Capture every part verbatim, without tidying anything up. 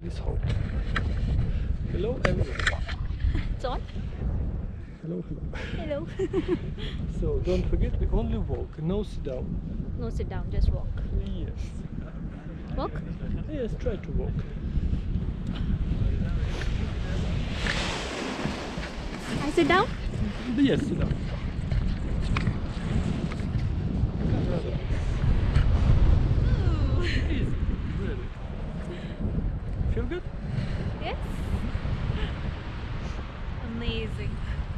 This home. Hello everyone. It's on? Hello, hello. Hello. So don't forget, we only walk, no sit down. No, sit down, just walk. Yes. Walk? Yes, try to walk. I sit down? Yes, sit down. Rather. Easy, really. Feel good? Yes. Amazing.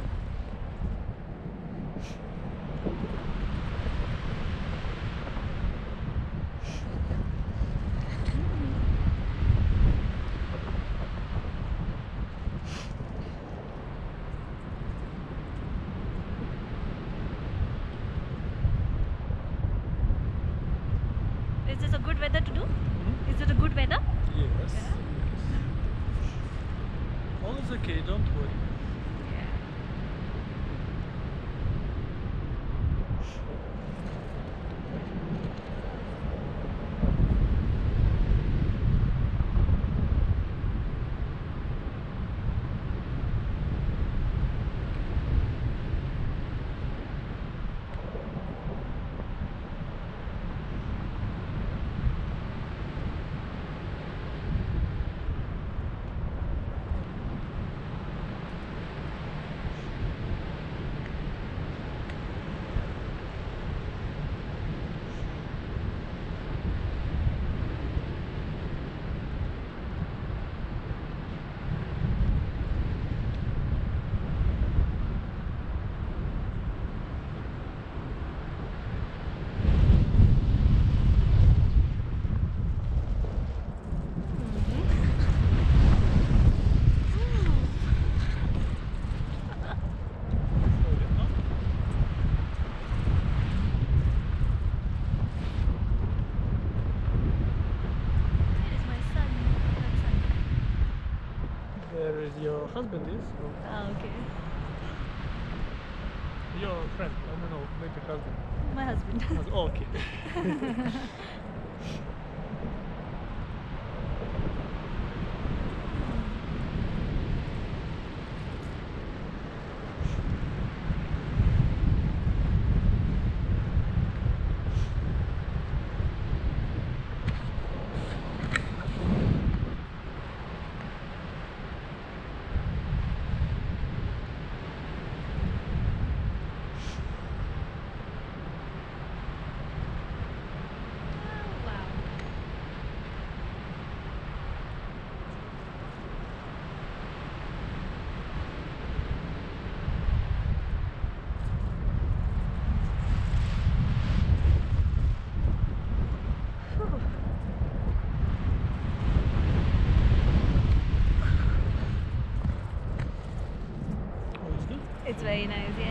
Is this a good weather to do? Hmm? Is it a good weather? Yes. Yes. All is okay, don't worry. Where is my son? That There is your husband is? Or son. Ah, okay. your friend? I don't know, maybe husband. My husband. Hus- oh, okay. Wow. Whew. All is good? It's very nice, yes.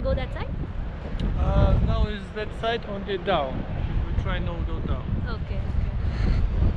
can go that side? Uh, now is that side only down. We try no go down. Okay, okay.